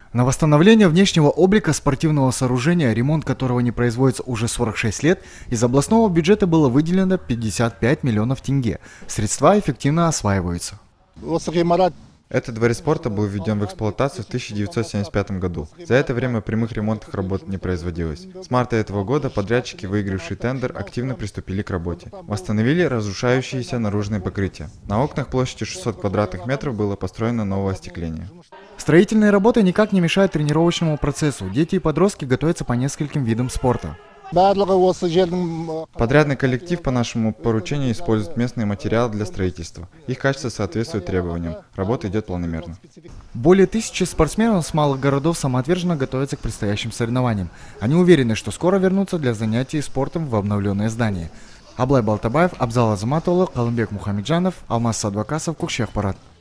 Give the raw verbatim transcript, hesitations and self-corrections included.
На восстановление внешнего облика спортивного сооружения, ремонт которого не производится уже сорок шесть лет, из областного бюджета было выделено пятьдесят пять миллионов тенге. Средства эффективно осваиваются. Этот дворец спорта был введен в эксплуатацию в тысяча девятьсот семьдесят пятом году. За это время прямых ремонтных работ не производилось. С марта этого года подрядчики, выигравшие тендер, активно приступили к работе. Восстановили разрушающиеся наружные покрытия. На окнах площадью шестьсот квадратных метров было построено новое остекление. Строительные работы никак не мешают тренировочному процессу. Дети и подростки готовятся по нескольким видам спорта. Подрядный коллектив по нашему поручению использует местные материалы для строительства. Их качество соответствует требованиям. Работа идет планомерно. Более тысячи спортсменов с малых городов самоотверженно готовятся к предстоящим соревнованиям. Они уверены, что скоро вернутся для занятий спортом в обновленное здание. Аблай Балтабаев, Абзал Азаматулло, Калымбек Мухамеджанов, Алмаз Садвакасов, Кукшехпарат.